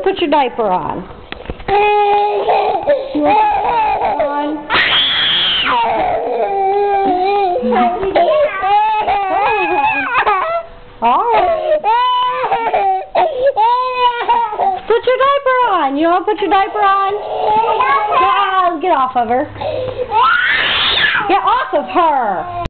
Put your diaper on. You want to put your diaper on? All right. Put your diaper on. You want to put your diaper on? Get off of her. Get off of her.